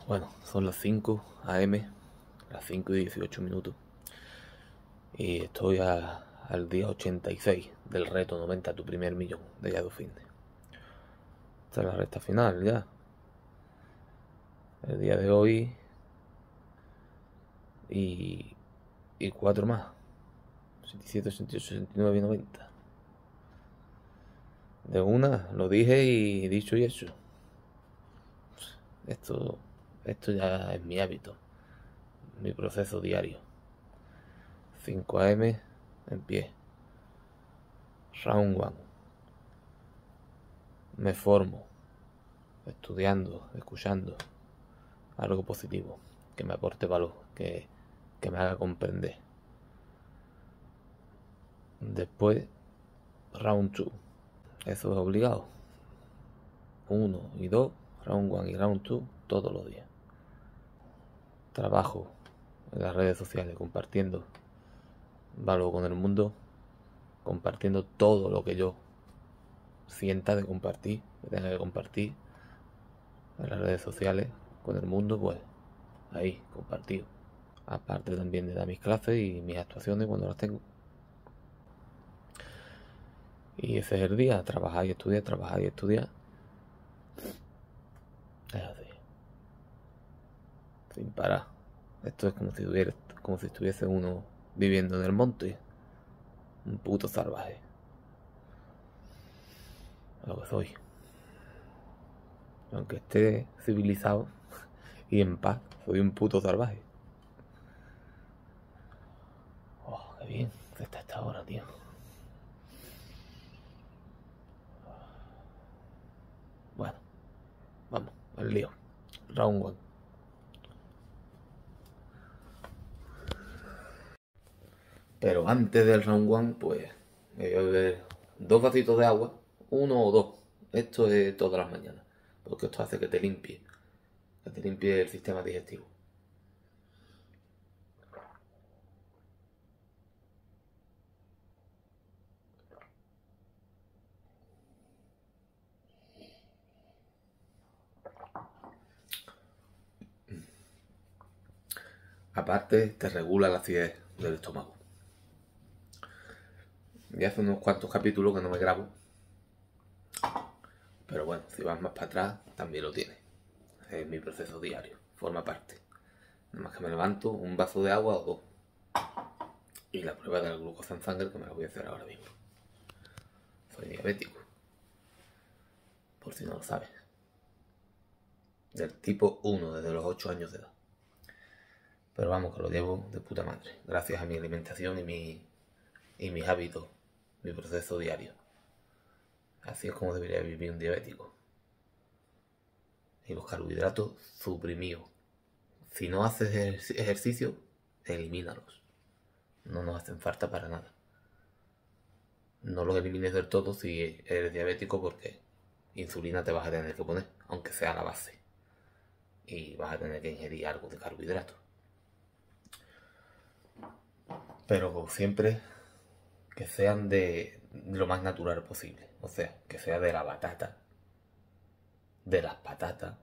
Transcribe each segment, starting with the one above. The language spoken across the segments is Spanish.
Bueno, son las 5 AM, las 5 y 18 minutos. Y estoy al día 86 del reto 90 a tu primer millón de Yadu Fitness. Esta es la recta final ya. El día de hoy y 4 más. 87, 88, 69 y 90. De una, lo dije y dicho y hecho. Esto ya es mi hábito, mi proceso diario. 5 AM en pie. Round 1. Me formo, estudiando, escuchando algo positivo, que me aporte valor, que me haga comprender. Después, round 2. Eso es obligado. 1 y 2, round 1 y round 2, todos los días. Trabajo en las redes sociales, compartiendo valor con el mundo, compartiendo todo lo que yo sienta de compartir, que tenga que compartir en las redes sociales con el mundo, pues ahí, compartido. Aparte también de dar mis clases y mis actuaciones cuando las tengo. Y ese es el día, trabajar y estudiar, trabajar y estudiar. Es así. Sin parar. Esto es como si estuviese uno viviendo en el monte. Un puto salvaje. Lo que soy. Aunque esté civilizado y en paz, soy un puto salvaje. Oh, qué bien que está esta hora, tío. Bueno, vamos, al lío. Round 1. Pero antes del round 1, pues me voy a beber 2 vasitos de agua, 1 o 2. Esto es todas las mañanas, porque esto hace que te limpie el sistema digestivo. Aparte, te regula la acidez del estómago. Ya hace unos cuantos capítulos que no me grabo. Pero bueno, si vas más para atrás, también lo tienes. Es mi proceso diario, forma parte. Nada más que me levanto, un vaso de agua o 2. Y la prueba de la glucosa en sangre, que me la voy a hacer ahora mismo. Soy diabético, por si no lo sabes. Del tipo 1, desde los 8 años de edad. Pero vamos, que lo llevo de puta madre. Gracias a mi alimentación y mis hábitos, mi proceso diario. Así es como debería vivir un diabético. Y los carbohidratos suprimidos. Si no haces ejercicio, elimínalos. No nos hacen falta para nada. No los elimines del todo si eres diabético, porque insulina te vas a tener que poner, aunque sea la base. Y vas a tener que ingerir algo de carbohidratos. Pero siempre que sean de lo más natural posible. O sea, que sea de la batata, de las patatas,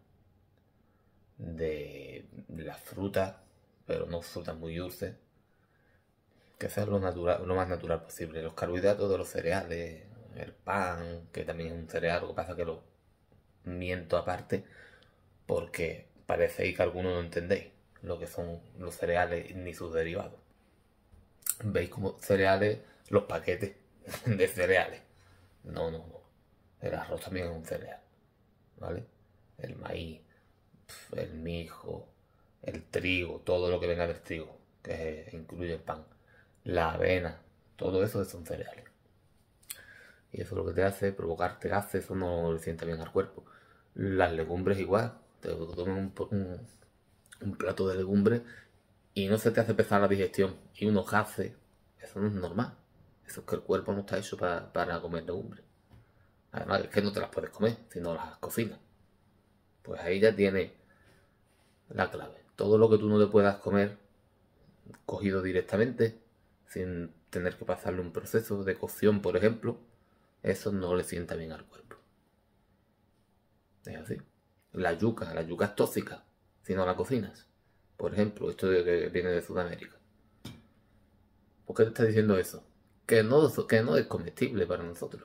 de las frutas, pero no frutas muy dulces. Que sea lo más natural posible. Los carbohidratos de los cereales, el pan, que también es un cereal, lo que pasa que lo miento aparte, porque parecéis que algunos no entendéis lo que son los cereales ni sus derivados. Veis como cereales, los paquetes de cereales. No. El arroz también es un cereal, ¿vale? El maíz, el mijo, el trigo, todo lo que venga del trigo, que incluye el pan, la avena, todo eso son cereales. Y eso lo que te hace es provocarte gases, eso no le sienta bien al cuerpo. Las legumbres igual, te tomas un plato de legumbres y no se te hace pesar la digestión y unos gases, eso no es normal. Eso es que el cuerpo no está hecho para comer legumbres. Además es que no te las puedes comer si no las cocinas. Pues ahí ya tienes la clave. Todo lo que tú no te puedas comer cogido directamente, sin tener que pasarle un proceso de cocción, por ejemplo, eso no le sienta bien al cuerpo. Es así. La yuca es tóxica. si no la cocinas. Por ejemplo, esto de que viene de Sudamérica. ¿Por qué te está diciendo eso? Que no es comestible para nosotros.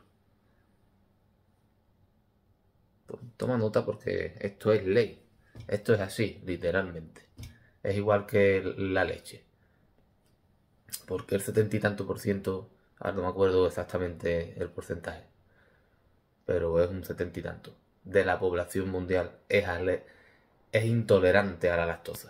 Pues toma nota porque esto es ley. Esto es así, literalmente. Es igual que la leche. Porque el 70 y tanto por ciento, ahora no me acuerdo exactamente el porcentaje, pero es un 70 y tanto, de la población mundial es intolerante a la lactosa.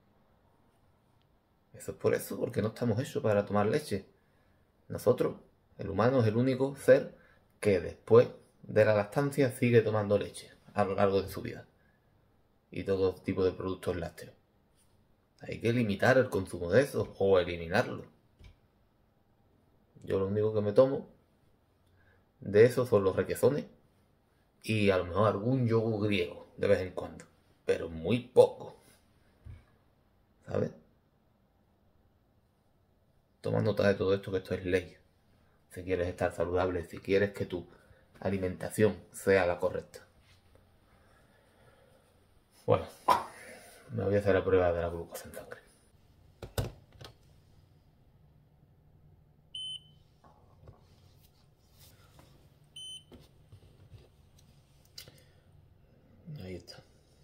Eso es por eso, porque no estamos hechos para tomar leche. Nosotros, el humano, es el único ser que después de la lactancia sigue tomando leche a lo largo de su vida. Y todo tipo de productos lácteos. Hay que limitar el consumo de eso o eliminarlo. Yo lo único que me tomo de eso son los requesones y a lo mejor algún yogur griego de vez en cuando, pero muy poco, ¿sabes? Toma nota de todo esto, que esto es ley. Si quieres estar saludable, si quieres que tu alimentación sea la correcta. Bueno, me voy a hacer la prueba de la glucosa en sangre. Ahí está.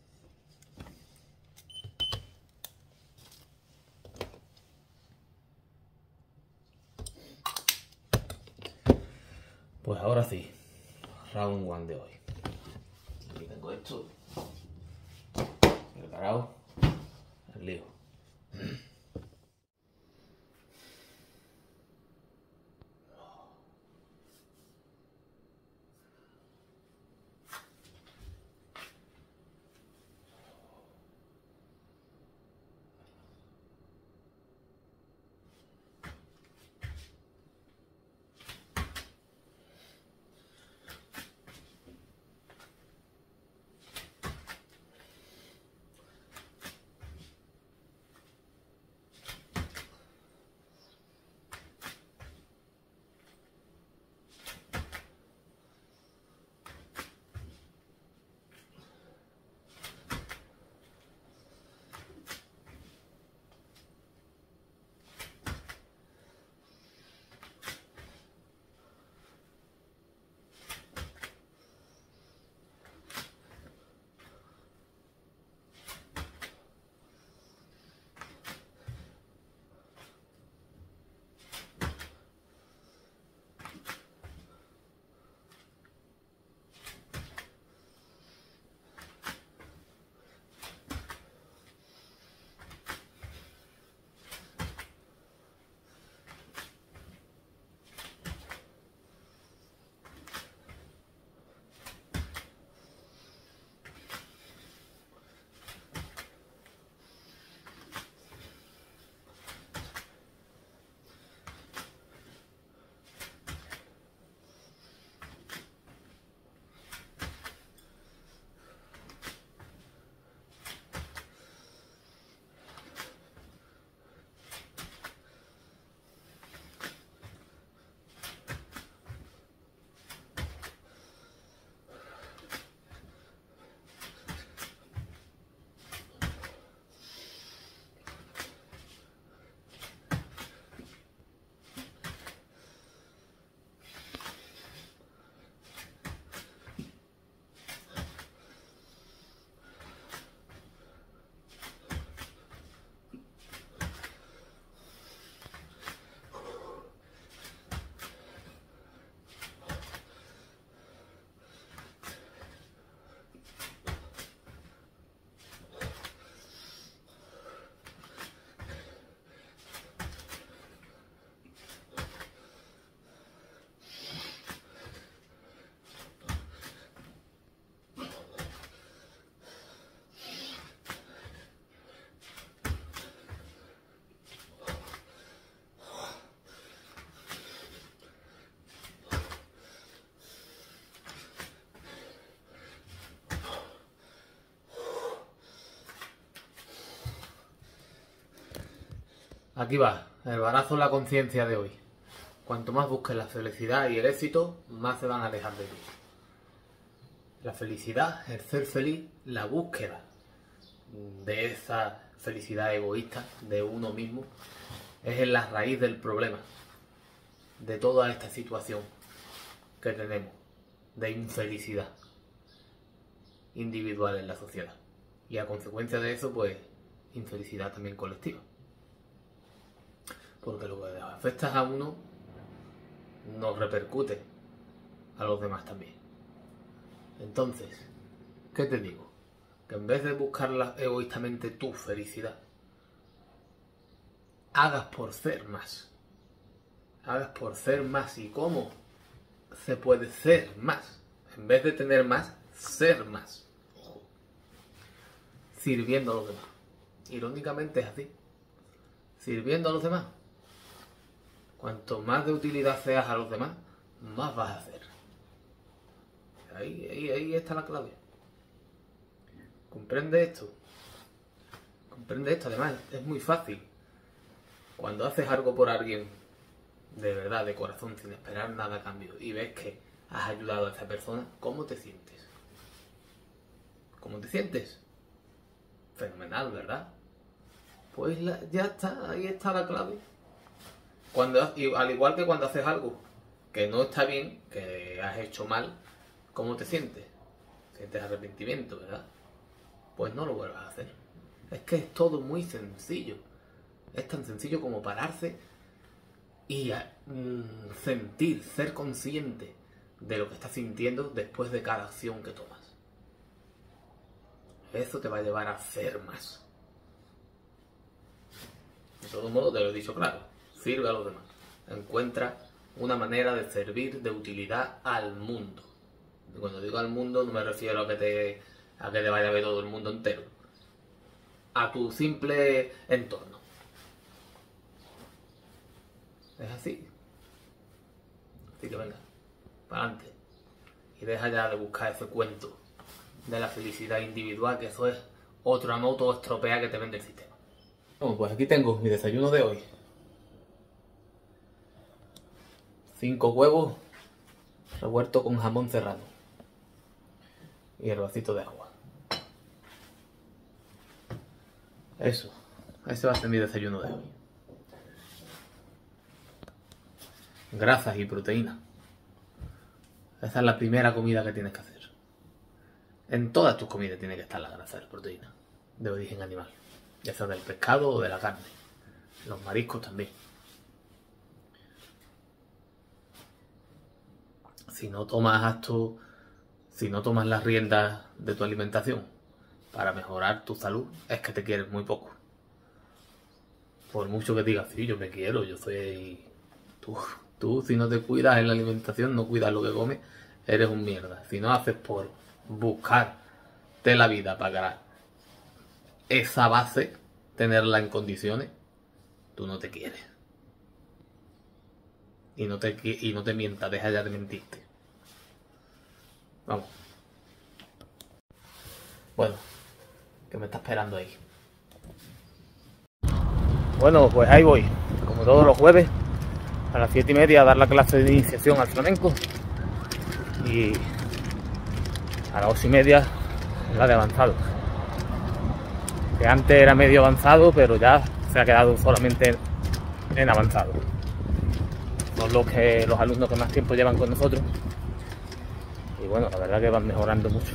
Pues ahora sí, round 1 de hoy. Aquí tengo esto, preparado, el lío. Aquí va, el barazo en la conciencia de hoy. Cuanto más busques la felicidad y el éxito, más se van a alejar de ti. La felicidad, el ser feliz, la búsqueda de esa felicidad egoísta de uno mismo, es en la raíz del problema, de toda esta situación que tenemos de infelicidad individual en la sociedad. Y a consecuencia de eso, pues, infelicidad también colectiva. Porque lo que afecta a uno nos repercute a los demás también. Entonces, ¿qué te digo? Que en vez de buscarla egoístamente tu felicidad, hagas por ser más. Hagas por ser más. ¿Y cómo se puede ser más? En vez de tener más, ser más. Ojo. Sirviendo a los demás. Irónicamente es así. Sirviendo a los demás. Cuanto más de utilidad seas a los demás, más vas a hacer. Ahí está la clave. Comprende esto. Comprende esto. Además, es muy fácil. Cuando haces algo por alguien, de verdad, de corazón, sin esperar nada a cambio, y ves que has ayudado a esa persona, ¿cómo te sientes? ¿Cómo te sientes? Fenomenal, ¿verdad? Pues ya está, ahí está la clave. Al igual que cuando haces algo que no está bien, que has hecho mal, ¿cómo te sientes? Sientes arrepentimiento, ¿verdad? Pues no lo vuelvas a hacer. Es que es todo muy sencillo. Es tan sencillo como pararse y sentir, ser consciente de lo que estás sintiendo después de cada acción que tomas. Eso te va a llevar a hacer más. De todo modo, te lo he dicho claro. Sirve a los demás. Encuentra una manera de servir de utilidad al mundo. Y cuando digo al mundo, no me refiero a que te vaya a ver todo el mundo entero. A tu simple entorno. Es así. Así que venga, para adelante. Y deja ya de buscar ese cuento de la felicidad individual, que eso es otra moto estropea que te vende el sistema. Bueno, pues aquí tengo mi desayuno de hoy. 5 huevos revueltos con jamón serrano. Y el vasito de agua. Eso. Ese va a ser mi desayuno de hoy. Grasas y proteínas. Esa es la primera comida que tienes que hacer. En todas tus comidas tiene que estar la grasa y la proteína de origen animal, ya sea del pescado o de la carne. Los mariscos también. Si no tomas las riendas de tu alimentación para mejorar tu salud, es que te quieres muy poco. Por mucho que digas, sí, yo me quiero, yo soy... Tú, si no te cuidas en la alimentación, no cuidas lo que comes, eres un mierda. Si no haces por buscarte la vida para ganar esa base, tenerla en condiciones, tú no te quieres. Y no te mientas, deja ya de mentirte. Vamos. Bueno, que me está esperando ahí. Bueno, pues ahí voy, como todos los jueves, a las 7:30 a dar la clase de iniciación al flamenco. Y a las 8:30 la de avanzado. Que antes era medio avanzado, pero ya se ha quedado solamente en avanzado. Son los alumnos que más tiempo llevan con nosotros. Y bueno, la verdad que van mejorando mucho.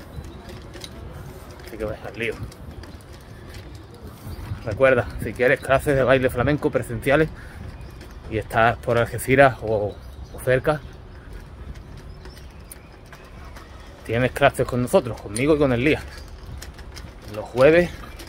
Así que al lío. Recuerda, si quieres clases de baile flamenco presenciales y estás por Algeciras o cerca, tienes clases con nosotros, conmigo y con el Lía. Los jueves,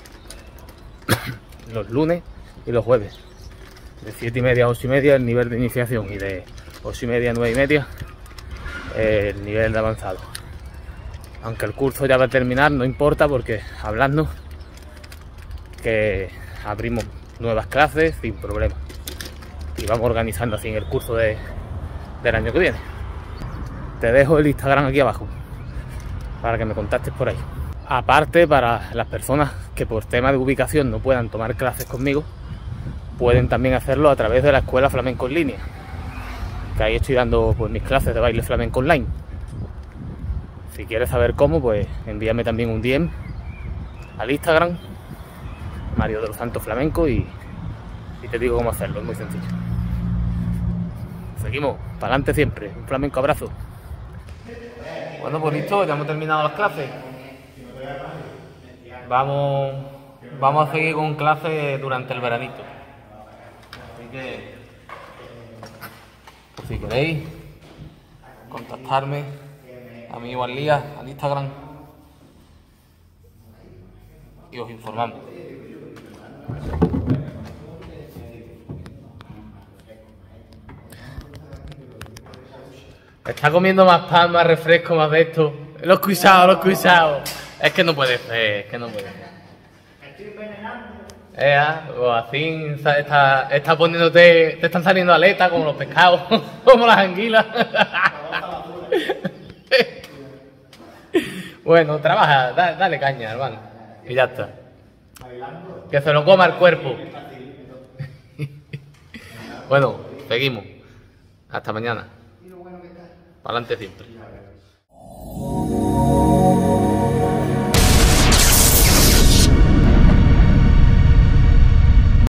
los lunes y los jueves. De 7:30 a 8:30 el nivel de iniciación y de 8:30 a 9:30 el nivel de avanzado. Aunque el curso ya va a terminar, no importa, porque hablando que abrimos nuevas clases sin problema. Y vamos organizando así en el curso del año que viene. Te dejo el Instagram aquí abajo para que me contactes por ahí. Aparte, para las personas que por tema de ubicación no puedan tomar clases conmigo, pueden también hacerlo a través de la Escuela Flamenco en Línea, que ahí estoy dando pues mis clases de baile flamenco online. Si quieres saber cómo, pues envíame también un DM al Instagram, Mario de los Santos Flamenco, y te digo cómo hacerlo, es muy sencillo. Seguimos, para adelante siempre, un flamenco abrazo. Bueno, pues listo, ya hemos terminado las clases. Vamos a seguir con clases durante el veranito. Así que, pues si queréis contactarme a mí o al Lía, al Instagram, y os informamos. Está comiendo más pan, más refresco, más de esto. Lo he escuchado. Es que no puede ser, o así está poniéndote, te están saliendo aletas como los pescados, como las anguilas. Bueno, trabaja, dale caña, hermano. Y ya está. Que se lo coma el cuerpo. Bueno, seguimos. Hasta mañana. Para adelante siempre.